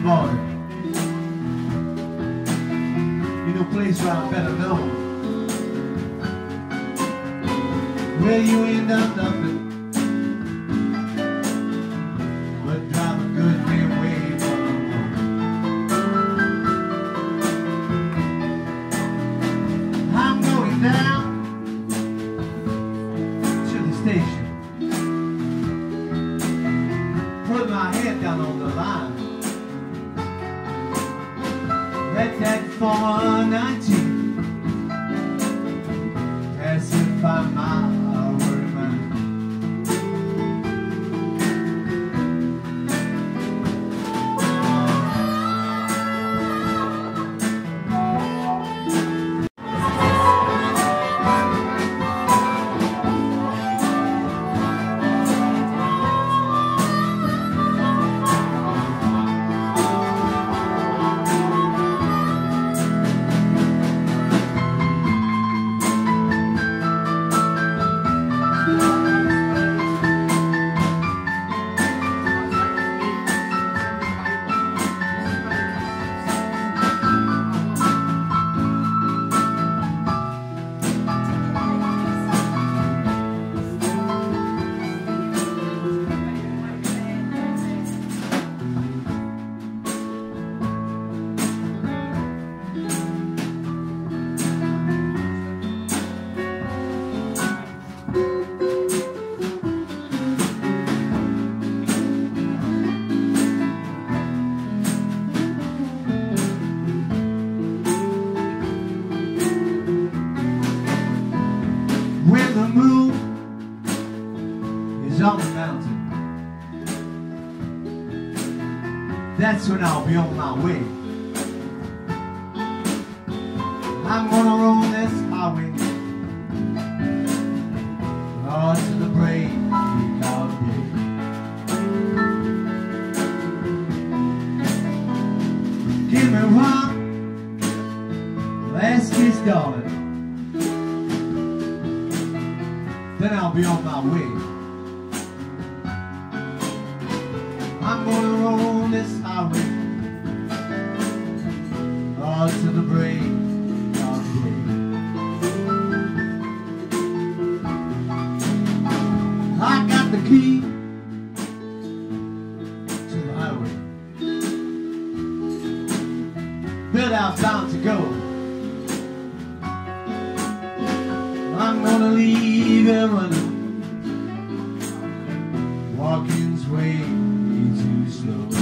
morning. You know, place where I'm better known, where you end up nothing but drive a good way away from home. I'm going down to the station, put my head down on the line. Let that 419 pacify my worried mind. When the moon is on the mountain, that's when I'll be on my way. I'm gonna roll this highway, Lord, to the break of day. Give me one last kiss, darling, then I'll be on my way. I'm gonna roll this highway, Lord, to the break of day. I got the key to the highway, but I'm bound to go. I'm gonna leave everyone walking's way too slow.